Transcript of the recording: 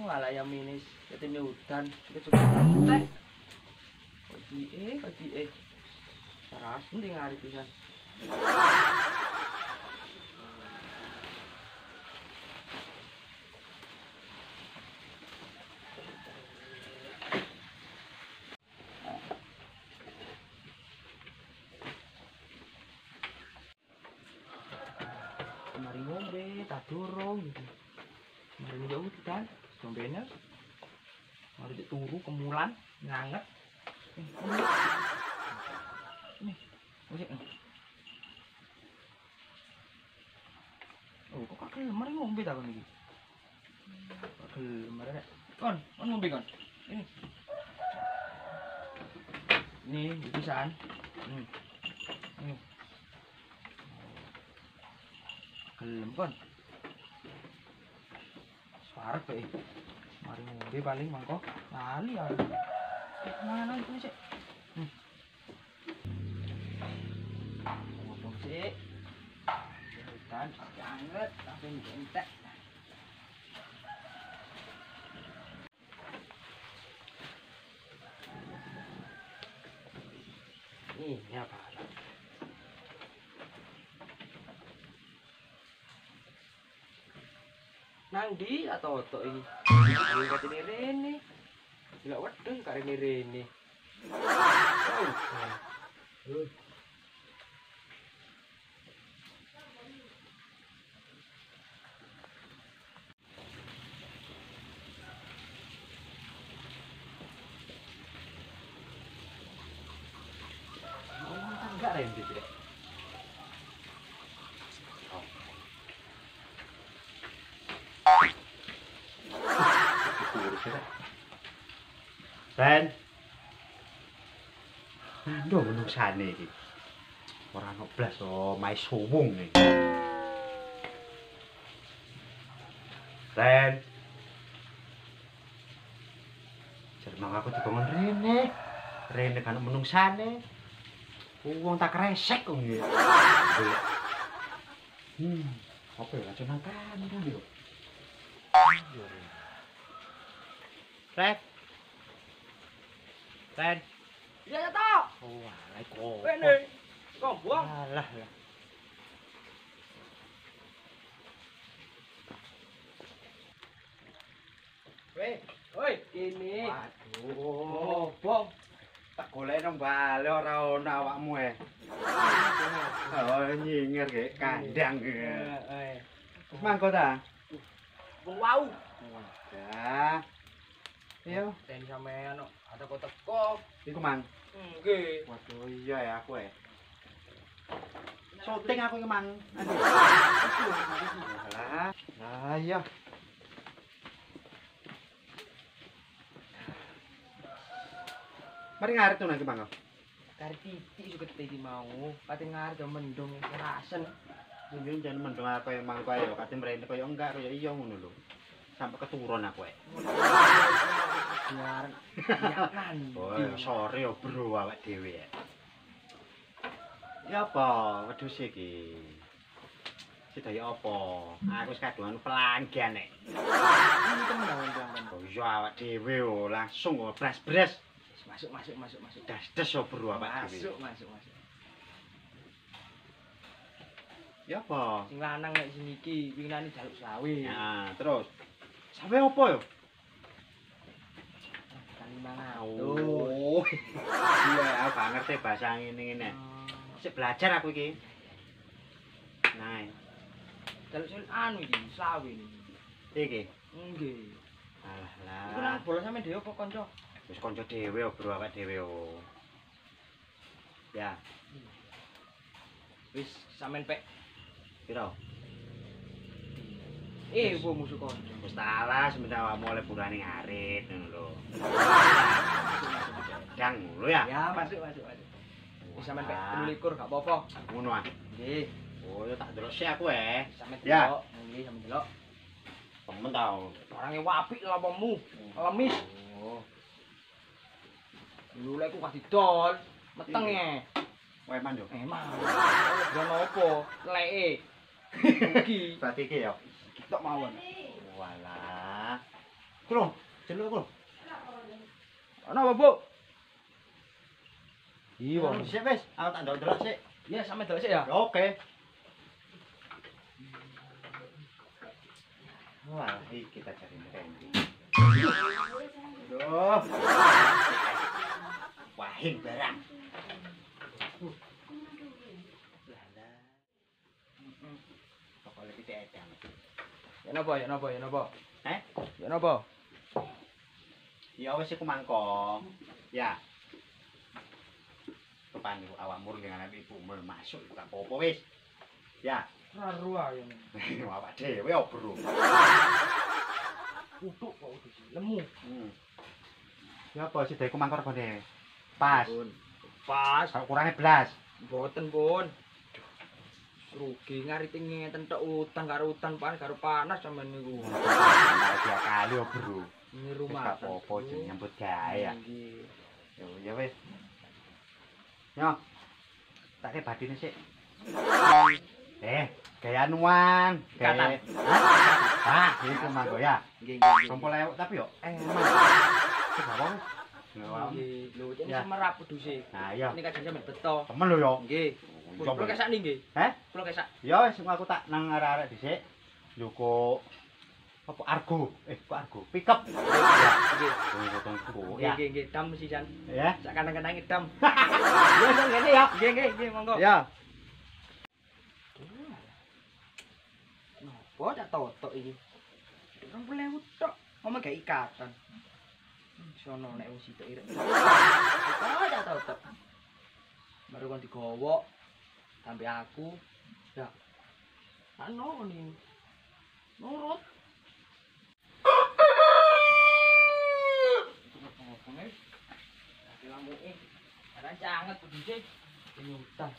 malah ayam ini ketemu hutan kita coba teh kaki teras mending hari pisan. Mari ngombe tak dorong gitu. Mari jauh kan ngombenya. Mari turu kemulan nganget. Nih, musik. Oh, kok kakek mari ngombe ta kon iki. Kakek mari. Kon ngombe kon. Ini. Nih, pisan. Nih. Gelem kon. Suara pe. Mari ngombe paling mangko lali ya. Mana itu sih? Ngomong sih. Hutan anget langsung jentek. Ini apa? Nang di atau otok ini? Ini katanya Rene. Gila wedeng karena Rene. Enggak Rene gitu ya. Ren. Ndo menungsane iki. Ora ono blas mae suwung iki. Ren. Jerman aku dibangun Rene. Rene kan menungsane. Wong tak kresek kok iki. Apa ya jeneng kan yo. Ren. Ren. Ya toh. Oh, alai kok. Rene. Kok buang? Alah. Woi, ini. Waduh. Bong. Tak golek nang bale ora ono awakmu e. Oh, nyingir ge kandang ge. Wis mangko ta? Bong wau. Wadah. Iya, Den sampean ada kok teko. iku mang. Nggih. Waduh, iya ya aku e. Syuting aku iki mang. Alah. Lah iya. Mari ngarep tuh nang mang. Kari titik suket iki mau. Kate ngarep mendung rasen. Mungkin jangan mendung aku emang kaya kate mrene kaya enggak kaya iya ngono lho. Sampai keturun aku e. Biar kan. Oh, sorry ya bro awak dhewe ya. Ya apa wedhus iki? Sedaya apa? Aku wis kadungan pelanggan nek. Ini temen. Oh iya awak dhewe yo langsung bras-bras. Masuk. Das-das yo bro awak dhewe. Masuk. Ya apa? Sing lanang nek sing iki winginane jaluk sawe. Nah, terus sampe apa yo? Oh. Iya, aku gak ngerti bahasa ngene-ngene. Sik belajar aku iki. Nah, Jaluk anu iki sawe iki. iki. Nggih. Alah. Iku nang bola sampe dhewe apa kanca? Wis kanca dhewe yo bro awak dhewe yo. Ya, Wis sampean pek. piro? Wo musuh kanca. Wis talas semenjak awakmu oleh burane ngarit ngono lho. Dang lho ya. Ya, masuk. Wis sampean pek 23 gak apa-apa. Ngono ah. Nggih, Oh, yo tak delok sik aku sampean Ya. delok. Nggih, sampean delok. Temen tau. Orange apik lapamu. Lemis. Oh, Dulu lek ku kasih dol, meteng e. weman yo. Emang. Jono opo? Leke. Iki. Berarti iki yo. Tok mawon. Walah. Kulung, celuk kulung. Ana apa, Bu? Iya. Sik wis, aku tak ndelok sik. Ya, sampe delok sik ya. Oke. Wah, iki kita cari Randy. Duh. Wahing barang. Lala. Pokoknya kita edang. Ya napa? Eh? Ya napa? Ya wis iku mangko. Ya. Kepan iku awakmu dengan ibu masuk gak apa-apa wis. Ya. Raru ae. Awak dhewe yo, Bro. Kutuk kok udah lemu. Ya apa sih deku mangkor kene. Pas. Pas. Kurangnya blas. Mboten, Pun. Rugi ngariti ngeten tok utang karo panas sampean niku. Dia kali yo, Bro. Ini rumah apa-apa jeneng nyambut gawe ya. Nggih. Ya wis. Yo. Tak ke badine sik. Gaya nuan. Katan. Ah, iku mangko ya. Nggih. 20.000 tapi yo emang. Gawang. Nggih. Lho, ini semerap peduse. Nah, iya. Ini kadang sampean beto. Temen lho yo. Nggih. Kulo kesak nggih. Heh? Kulo kesak. Ya wis aku tak nang arek-arek dhisik. Njukuk apa argo? Kok argo? Pickup. Nggih. Ya. Nggih, dam sisan. Ya. Sak kanang-kanang dam. Ya nang ngene ya. Nggih, monggo. Ya. Napa tak totok iki? 20.000 tok. Ngomong gak ikatan. Sono nek wong sitok irek. Kok tak totok. Baru kon digowo sampai aku. Ya. Anu ngene. Nurut. Lamuke. Ada canget peduse. Nyutah.